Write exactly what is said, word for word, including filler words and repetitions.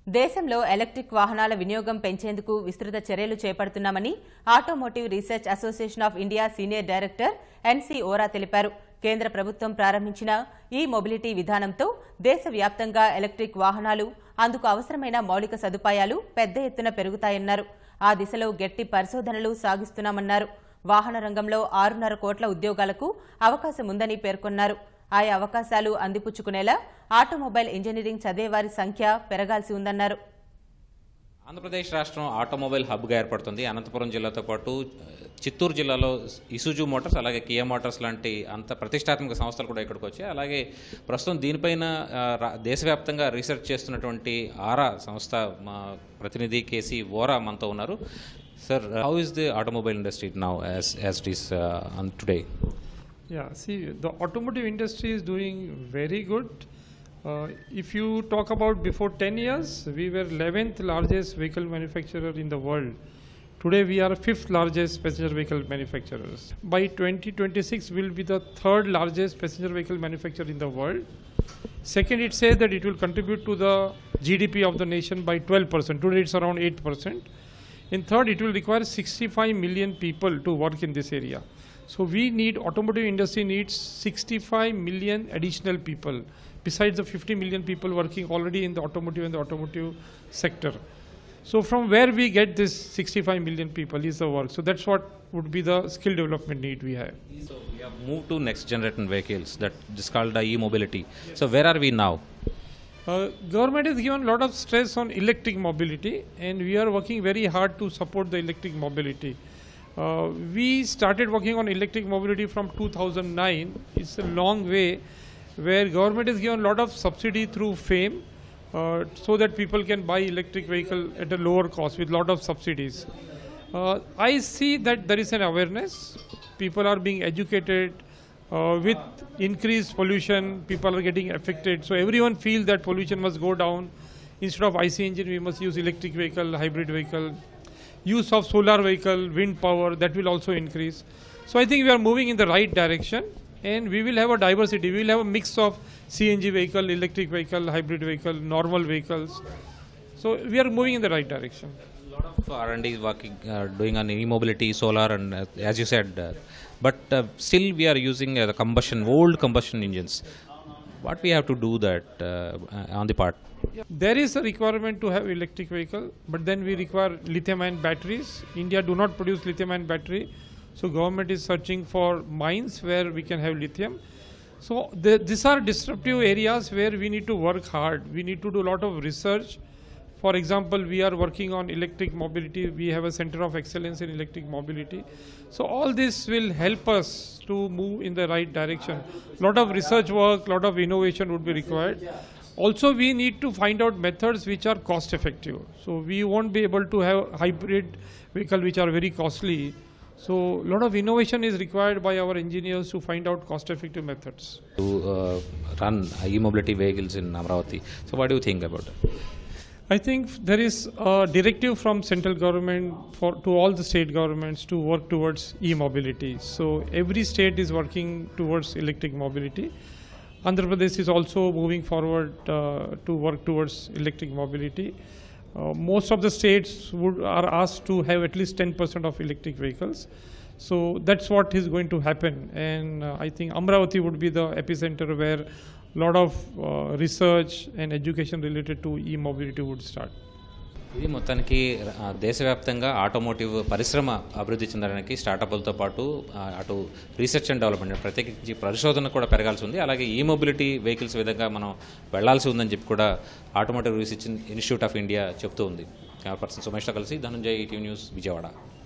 దేశంలో ఎలక్ట్రిక్ వాహనాల వినియోగం పెంచేందుకు విస్తృత చర్యలు చేపడుతున్నామని automotive research association of India senior director NC Ora తెలిపారు. కేంద్ర ప్రభుత్వం ప్రారంభించిన ఈ మొబిలిటీ విధానంతో దేశవ్యాప్తంగా ఎలక్ట్రిక్ వాహనాలు, అందుకు అవసరమైన మౌలిక సదుపాయాలు పెద్ద ఎత్తున పెరుగుతాయన్నారు. ఆ దిశలో గట్టి పరిశోధనలు సాగిస్తున్నామన్నారు. వాహన రంగంలో ఆరున్నర కోట్ల ఉద్యోగాలకు అవకాశం ఉందని పేర్కొన్నారు. ఆయా అవకాశాలు అందిపుచ్చుకునేలా ఆటోమొబైల్ ఇంజనీరింగ్ చదివేవారి సంఖ్య పెరగాల్సి ఉందన్నారు. ఆంధ్రప్రదేశ్ రాష్ట్రం ఆటోమొబైల్ హబ్గా ఏర్పడుతుంది. అనంతపురం జిల్లాతో పాటు చిత్తూరు జిల్లాలో ఇసుజు మోటార్స్, అలాగే కియా మోటార్స్ లాంటి అంత ప్రతిష్టాత్మక సంస్థలు కూడా ఇక్కడికి వచ్చాయి. అలాగే ప్రస్తుతం దీనిపైన దేశవ్యాప్తంగా రీసెర్చ్ చేస్తున్నటువంటి ఆరా సంస్థ మా ప్రతినిధి కేసీ ఓరా మనతో ఉన్నారు. Sir, how is the automobile industry now as as it is on today? Yeah, see, the automotive industry is doing very good. Uh, if you talk about before ten years, we were eleventh largest vehicle manufacturer in the world. Today we are fifth largest passenger vehicle manufacturers. By twenty twenty-six, we will be the third largest passenger vehicle manufacturer in the world. Second, it says that it will contribute to the G D P of the nation by twelve percent. Today it's around eight percent. In third, it will require sixty-five million people to work in this area. So we need, automotive industry needs sixty-five million additional people besides the fifty million people working already in the automotive and the automotive sector. So from where we get this sixty-five million people is the work. So that's what would be the skill development need we have. So we have moved to next generation vehicles, that is called the e-mobility. Yes. So where are we now? Uh, government has given a lot of stress on electric mobility, and we are working very hard to support the electric mobility. Uh, we started working on electric mobility from two thousand nine. It's a long way, where government has given a lot of subsidy through FAME, uh, so that people can buy electric vehicle at a lower cost with lot of subsidies. Uh, I see that there is an awareness. People are being educated. Uh, with increased pollution, people are getting affected. So everyone feels that pollution must go down. Instead of I C engine, we must use electric vehicle, hybrid vehicle. Use of solar vehicle, wind power, that will also increase. So I think we are moving in the right direction, and we will have a diversity. We will have a mix of C N G vehicle, electric vehicle, hybrid vehicle, normal vehicles. So we are moving in the right direction. A lot of R and D is working, uh, doing on e-mobility, solar, and uh, as you said, uh, but uh, still we are using uh, the combustion, old combustion engines. What we have to do that uh, on the part? Yeah. There is a requirement to have electric vehicle, but then we require lithium-ion batteries. India do not produce lithium-ion battery, so government is searching for mines where we can have lithium. So the, these are disruptive areas where we need to work hard. We need to do a lot of research. For example, we are working on electric mobility. We have a center of excellence in electric mobility. So all this will help us to move in the right direction. A lot of research work, a lot of innovation would be required. Also, we need to find out methods which are cost effective. So we won't be able to have hybrid vehicle which are very costly. So a lot of innovation is required by our engineers to find out cost effective methods. To uh, run e-mobility vehicles in Amravati. So what do you think about it? I think there is a directive from central government for to all the state governments to work towards e-mobility. So every state is working towards electric mobility. Andhra Pradesh is also moving forward uh, to work towards electric mobility. Uh, most of the states would, are asked to have at least ten percent of electric vehicles. So that's what is going to happen. And uh, I think Amravati would be the epicenter where a lot of uh, research and education related to e-mobility would start. ఇది మొత్తానికి దేశవ్యాప్తంగా automotive పరిశ్రమ అభివృద్ధి చెందడానికి స్టార్టప్లతో పాటు అటు research and development, ప్రత్యేకించి పరిశోధన కూడా పెరగాల్సి ఉంది. అలాగే ఈ మొబిలిటీ వెహికల్స్ విధంగా మనం వెళ్లాల్సి ఉందని చెప్పి కూడా automotive research institute of India చెప్తూ ఉంది. కెమెరా పర్సన్ సుమేష్తో కలిసి ధనంజయ్, ఈటీవీ న్యూస్, విజయవాడ.